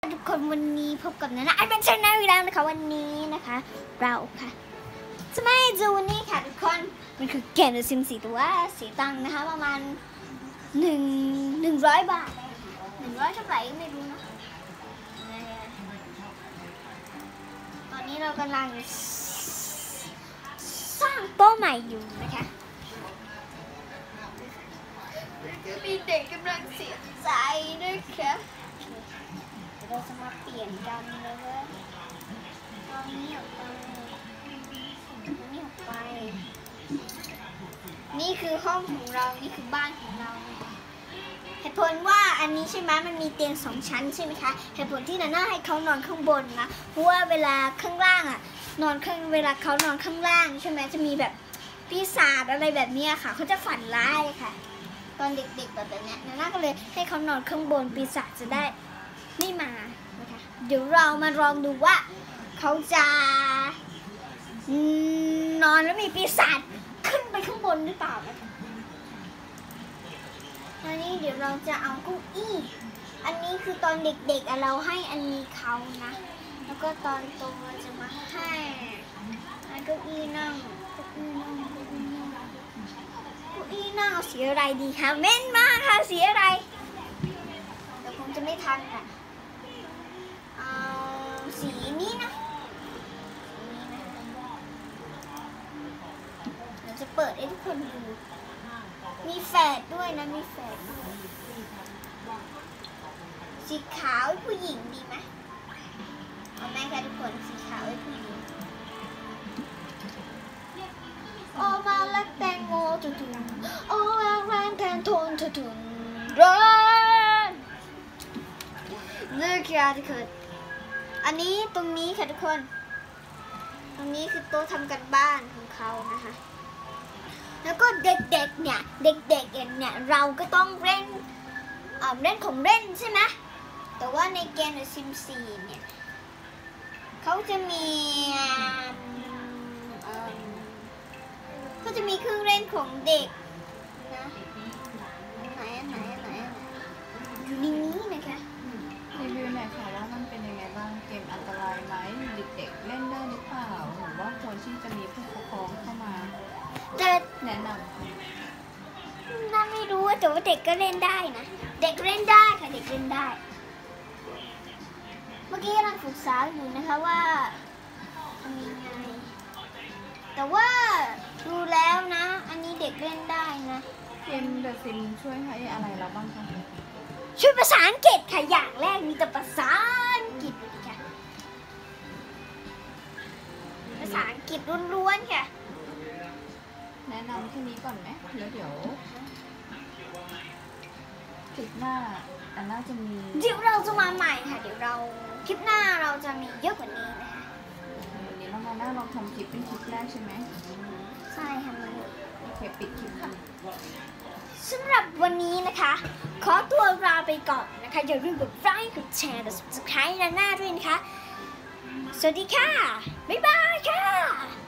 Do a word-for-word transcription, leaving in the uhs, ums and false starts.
ทุกคนวันนี้พบกับนานาอันเป็นชาแนลอีกแล้วนะคะวันนี้นะคะเราค่ะจะไม่จูนี่ค่ะทุกคนมันคือเกมซิมสี่ตัวสีตังค์นะคะประมาณหนึ่งหนึ่งร้อยบาทหนึ่งร้อยเท่าไหร่ไม่รู้นะตอนนี้เรากำลังสร้างโต๊ะใหม่อยู่นะคะมีเด็กกำลังเสียใจนะคะเราจะมาเปลี่ยนกันเลยว่าตอนนี้ออกไปตอนนี้ออกไปนี่คือห้องของเรานี่คือบ้านของเราเหตุผลว่าอันนี้ใช่ไหมมันมีเตียงสองชั้นใช่ไหมคะเหตุผลที่นาน่าให้เขานอนข้างบนนะเพราะว่าเวลาข้างล่างอ่ะนอนข้างเวลาเขานอนข้างล่างใช่ไหมจะมีแบบปีศาจอะไรแบบนี้ค่ะเขาจะฝันร้ายค่ะตอนเด็กๆแบบนี้นาน่าก็เลยให้เขานอนข้างบนปีศาจจะได้ไม่มานะคะเดี๋ยวเรามาลองดูว่าเขาจะนอนแล้วมีปีศาจขึ้นไปข้างบนหรือเปล่านะคะอันนี้เดี๋ยวเราจะเอาเก้าอี้อันนี้คือตอนเด็กๆเราให้อันนี้เขานะแล้วก็ตอนโตเราจะมาให้เก้าอี้นั่งเก้าอี้นั่งเก้าอี้นั่งเก้าอี้นั่งเอาสีอะไรดีคะเม้นมากค่ะสีอะไรแต่คงจะไม่ทันค่ะเอาสีนี้นะเราจะเปิดให้ทุกคนดูมีแฝดด้วยนะมีแฝดด้วยสีขาวให้ผู้หญิงดีไหมเอาไหมคะทุกคนสีขาวให้ผู้หญิงโอมาลักแตงโมตุ่นโอมาแรงแทนทนตุ่นร้อนนี่ค่ะทุกคนอันนี้ตรงนี้ค่ะทุกคนตรงนี้คือโต๊ะทำกันบ้านของเขานะคะแล้วก็เด็กๆเนี่ยเด็กๆเนี่ยเราก็ต้องเล่นเล่นของเล่นใช่ไหมแต่ว่าในเกมในซิมซีเนี่ยเขาจะมีเขาจะมีเครื่องเล่นของเด็กนะไหนไหนไหนอยู่ในนี้นะคะรีวิวหน่อยค่ะว่ามันเป็นยังไงบ้างเกมอันตรายไหมเด็กๆเล่นได้หรือเปล่าหรือว่าควรที่จะมีผู้ปกครองเข้ามาแนะนำน่าไม่รู้แต่ว่าเด็กก็เล่นได้นะเด็กเล่นได้ค่ะเด็กเล่นได้เมื่อกี้กำลังศึกษาอยู่นะคะว่าทำยังไงแต่ว่าดูแล้วนะอันนี้เด็กเล่นได้นะเกมเดอะซิมช่วยให้อะไรเราบ้างคะช่วยภาษาอังกฤษค่ะอย่างแรกมีแต่ภาษาอังกฤษค่ะภาษาอังกฤษล้วนๆค่ะแนะนำแค่นี้ก่อนไหมแล้วเดี๋ยวคลิปหน้าอันน่าจะมีเดี๋ยวเราจะมาใหม่ค่ะเดี๋ยวเราคลิปหน้าเราจะมีเยอะกว่านี้นะคะวันนี้น้องมาน่าลองทำคลิปเป็นคลิปแรกใช่ไหมใช่ค่ะมันโอเคปิดคลิปค่ะสำหรับวันนี้นะคะขอตัวลาไปก่อนนะคะอย่าลืมกดไลค์กดแชร์กด ซับสไครบ์ นาน่าด้วยนะคะสวัสดีค่ะบ๊ายบายค่ะ